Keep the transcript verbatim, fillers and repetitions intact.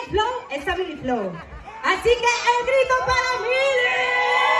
el flow, es Family Flow. Así que el grito para Mili.